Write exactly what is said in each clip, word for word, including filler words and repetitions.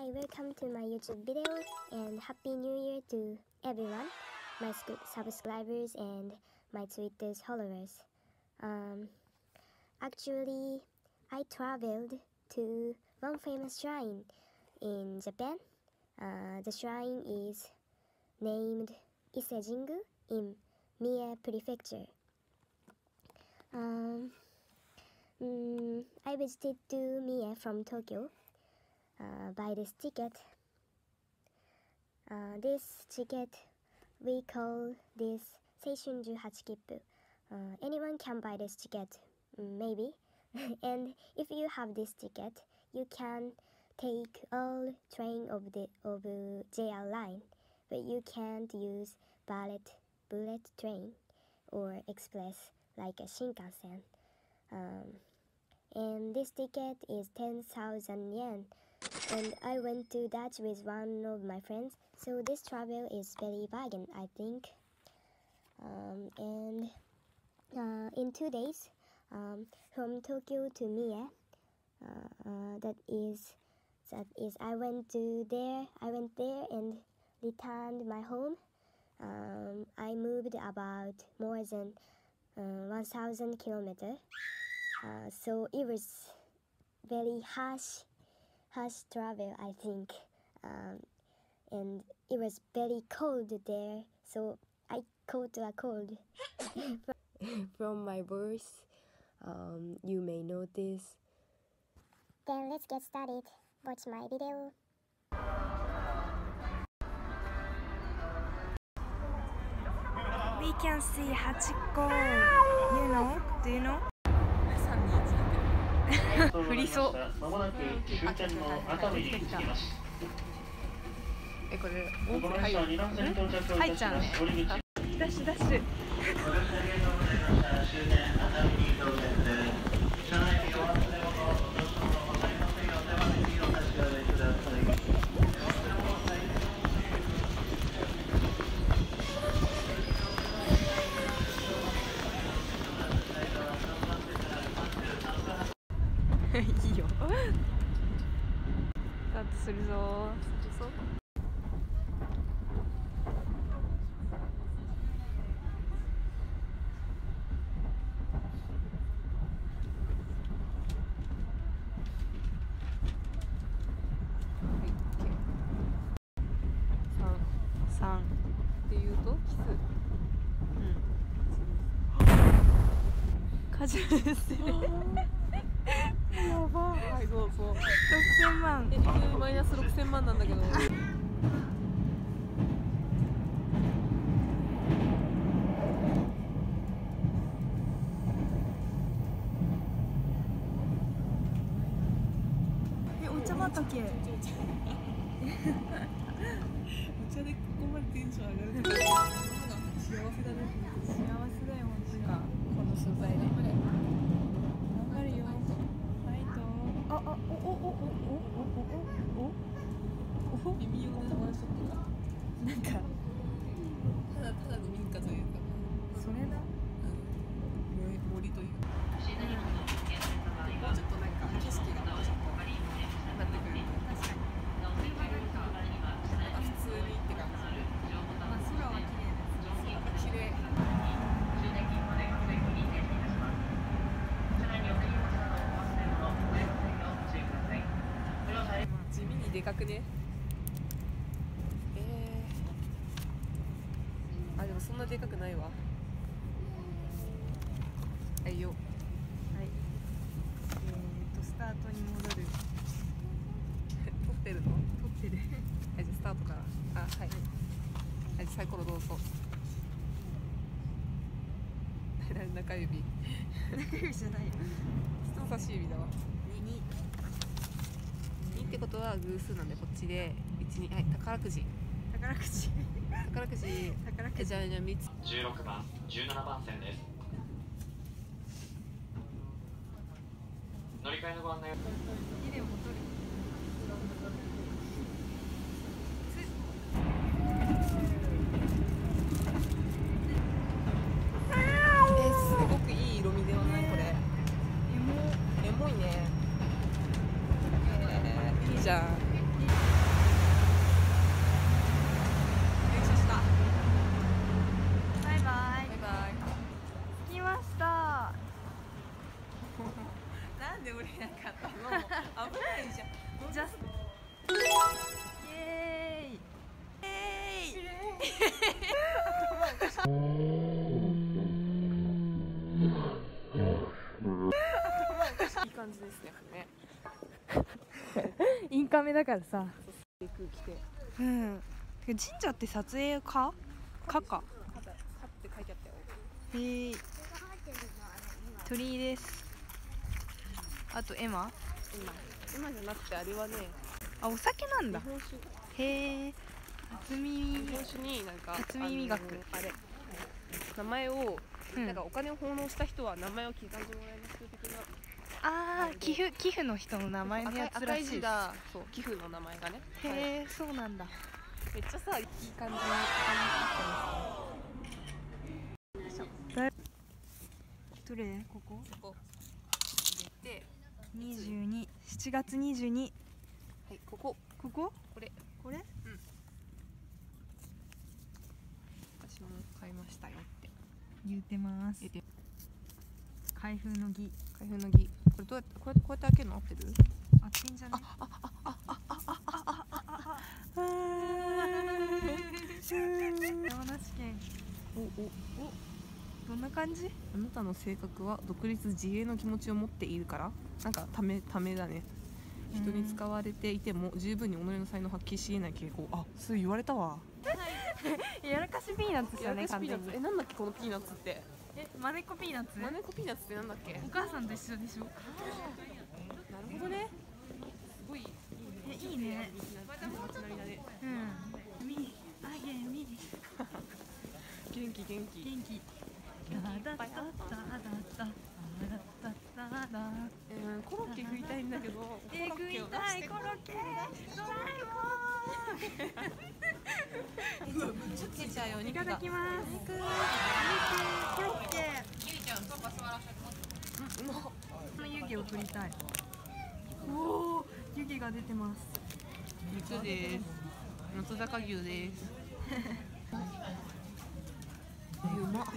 Hi, welcome to my YouTube video and Happy New Year to everyone, my subscribers and my Twitter's followers. Um, actually, I traveled to one famous shrine in Japan. Uh, the shrine is named Ise-Jingu in Mie Prefecture. Um, mm, I visited to Mie from Tokyo. Uh, buy this ticket. Uh, this ticket we call this Seishunju eight Kippu. Uh, anyone can buy this ticket, maybe. And if you have this ticket, you can take all train of the of J R line, but you can't use bullet bullet train or express like a Shinkansen. Um, and this ticket is ten thousand yen. And I went to Dutch with one of my friends, so this travel is very bargain, I think. Um, and uh, in two days, um, from Tokyo to Mie, uh, uh, that is that is I went to there. I went there and returned my home. Um, I moved about more than uh, one thousand kilometers, uh, so it was very harsh. harsh travel, I think, um, and it was very cold there, so I caught a cold. From my voice, um, you may notice. Then let's get started. Watch my video. We can see Hachiko. You know? Do you know? 降りそう。まもなく終点の熱海に着きます。 え、これこの列車はにばん線に到着をいたします。 はいちゃんね。ダッシュダッシュ。 終点熱海に到着です。車内にお忘れ物、お年玉ございませんよう手招きをお差し上げください。 いいよ。スタートするぞ。三っていうとキス。うん。カジュアルですよ。やば。はいどうぞ。六千万。え、マイナス六千万なんだけど。え、お茶畑。お茶でここまでテンション上がるのが幸せだね。幸せだよ本当に。この素材で。わかるよ。あ、あ、お、お、お、お、お、お、お、お、お、耳用のワンショットがなんかただただの民家というかそれだ、うん、森というかもうちょっとなんか景色がもうちょっとなってくる確かになんか普通にって感じまあ空は綺麗です。綺麗地味にでかくね。えー、あ、でもそんなでかくないわ。はいよ。はい。えーとスタートに戻る。撮ってるの？撮ってる。はい、じゃあスタートから。あ、はい。はい、じゃあサイコロどうぞ。中指。中指じゃないよ。人差し指だわ。に。にってことは偶数なんでこっちでいち、に、はい、宝くじ宝くじ宝くじ宝くじじゃあじゃあみっつじゅうろくばん、じゅうななばん線です。乗り換えのご案内を。 ビデオも撮る。え、すごくいい色味ではないこれ。エモエモいね。いいじゃん。 いい感じですね。 インカメだからさ。 空気て。 うん。神社って撮影か？かか。 かって書いてあったよ。 へえ。鳥居です。あとエマ？ 今じゃなくてあれはね。 あ、お酒なんだ。 日本酒。 へえ。初耳。 日本酒になんか初耳学。 あれ。名前を、 うん、 なんかお金を奉納した人は名前を刻んでもらいます的な。 ああ、寄付寄付の人の名前のやつらしいです。 そう、寄付の名前がね。 へえ、そうなんだ。 めっちゃさ、いい感じに。 どれ？ここ？ ここ。入れて。 二十二、七月二十二。 はい、ここ。 ここ？ これ。 これ？うん。 私も買いましたよって。 言ってます。開封の儀。 開封の儀。これどうやってこうやってこうやって開けるの合ってる？ 合ってんじゃね？ああああああああああああ。山梨県。 おおお。 どんな感じ？ あなたの性格は独立自衛の気持ちを持っているから、なんかためためだね。人に使われていても十分に己の才能を発揮し得ない傾向。あ、そう言われたわ。 やらかしピーナッツじゃね？完全に。 え、なんだっけこのピーナッツって。 え、マネコピーナッツ？ マネコピーナッツってなんだっけ？ お母さんと一緒でしょ。 なるほどね。すごいいいね。 いいね。 街並みだね。 うん。み、あげみ。 元気元気。 元気。だだだだだだだだだ。 うん、コロッケ食いたいんだけど。 え、食いたいコロッケ。ドラえもん。 ちょっと出ちゃうよ。 いただきます。肉。肉。コロッケ。ゆいちゃん、ソファ座らせて。うん、うま。この湯気を取りたい。おお、湯気が出てます。 肉です。松坂牛です。うまっ。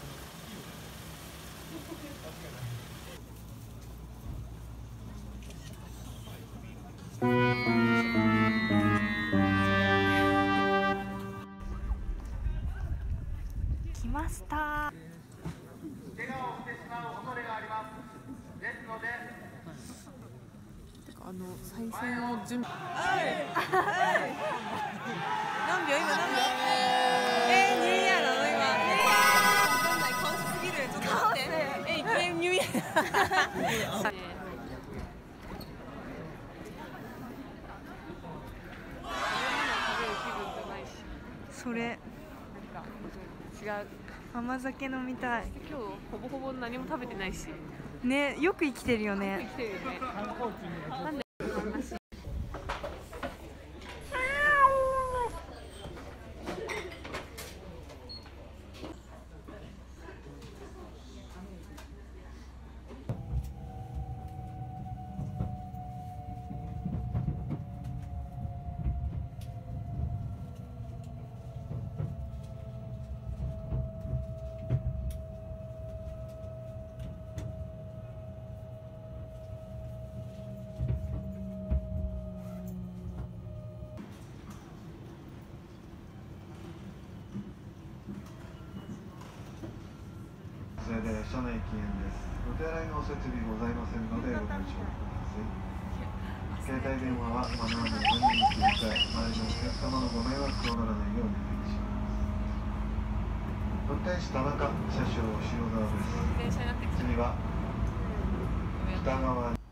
来ました。 怪我をしてしまう恐れがあります。ですので。 てかあの再生の準備。何秒今何秒？えー、ニューイヤーなの今。わかんないカオスすぎる。ちょっと待って。え、いきなりニューイヤー。 それ。 なんか違う。 甘酒飲みたい。 今日ほぼほぼ何も食べてないし。 ね、よく生きてるよね。 生きてるよね。なんでそれで車内禁煙です。お手洗いのお設備ございませんのでご了承ください。携帯電話はマナーモードに切り替え、周りのお客様のご迷惑とならないようお願いします。運転手田中、車掌塩沢です。 電車になってきた。 次は北側に。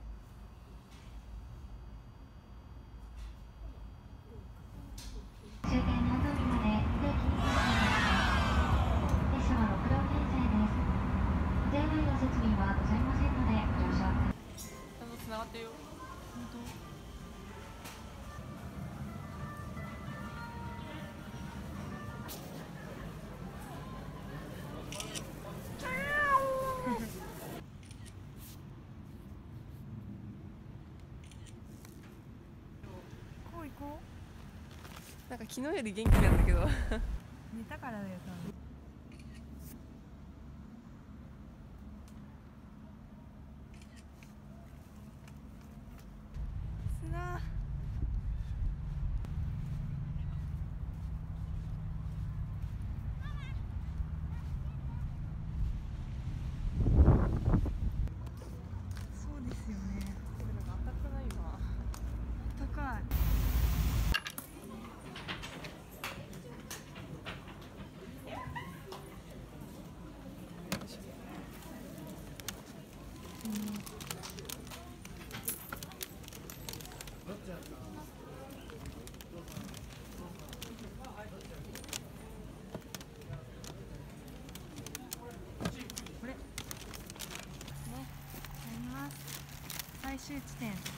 終点本通りまで不定期に停車です。列車はろく両編成です。お手洗いの設備はございませんのでご了承ください。 ちゃんと繋がってるよ。 こう行こう。なんか昨日より元気なんだけど。 寝たからだよ多分。砂。 地点